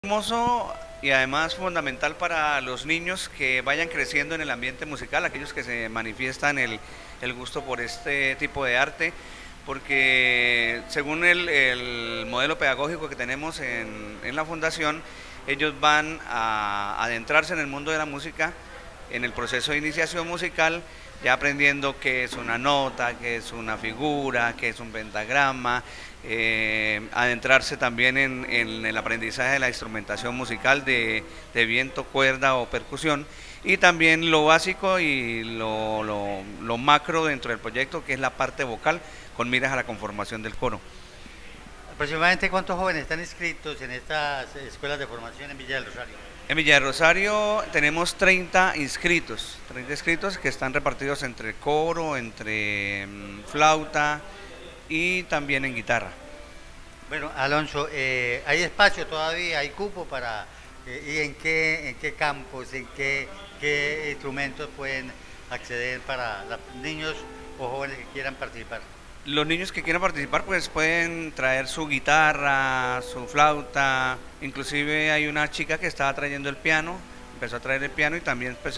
Hermoso y además fundamental para los niños que vayan creciendo en el ambiente musical, aquellos que se manifiestan el gusto por este tipo de arte, porque según el modelo pedagógico que tenemos en la fundación, ellos van a adentrarse en el mundo de la música, en el proceso de iniciación musical, ya aprendiendo qué es una nota, qué es una figura, qué es un pentagrama, adentrarse también en el aprendizaje de la instrumentación musical de viento, cuerda o percusión, y también lo básico y lo macro dentro del proyecto, que es la parte vocal, con miras a la conformación del coro. ¿Aproximadamente cuántos jóvenes están inscritos en estas escuelas de formación en Villa del Rosario? En Villa de Rosario tenemos 30 inscritos que están repartidos entre coro, entre flauta y también en guitarra. Bueno, Alonso, ¿hay espacio todavía, hay cupo para, y en qué campos, qué instrumentos pueden acceder para los niños o jóvenes que quieran participar? Los niños que quieran participar pues pueden traer su guitarra, su flauta, inclusive hay una chica que estaba trayendo el piano, empezó a traer el piano y también pues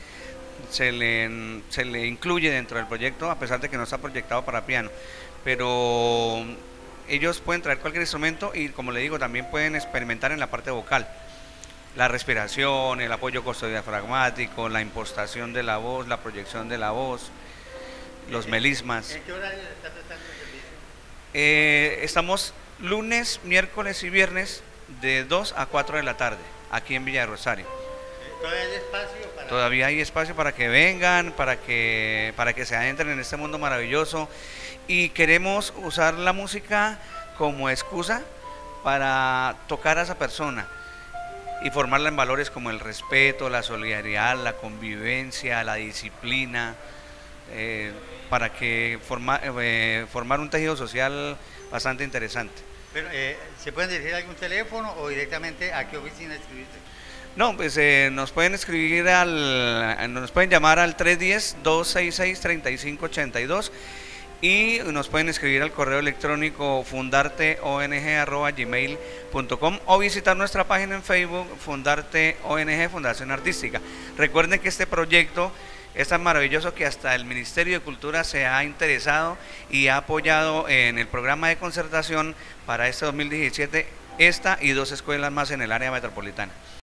se le incluye dentro del proyecto, a pesar de que no está proyectado para piano, pero ellos pueden traer cualquier instrumento y, como le digo, también pueden experimentar en la parte vocal, la respiración, el apoyo costodiafragmático, la impostación de la voz, la proyección de la voz, los melismas. ¿En qué horario está prestando el servicio? Estamos lunes, miércoles y viernes de 2 a 4 de la tarde, aquí en Villa de Rosario. ¿Todavía hay espacio para...? Todavía hay espacio para que vengan, para que se adentren en este mundo maravilloso, y queremos usar la música como excusa para tocar a esa persona y formarla en valores como el respeto, la solidaridad, la convivencia, la disciplina, para que formar un tejido social bastante interesante. Pero, ¿se pueden dirigir a algún teléfono o directamente a qué oficina escribirse? No, pues nos pueden escribir nos pueden llamar al 310-266-3582 y nos pueden escribir al correo electrónico fundarteong@gmail.com o visitar nuestra página en Facebook, Fundarte ONG, Fundación Artística. Recuerden que este proyecto es tan maravilloso que hasta el Ministerio de Cultura se ha interesado y ha apoyado en el programa de concertación para este 2017 esta y 2 escuelas más en el área metropolitana.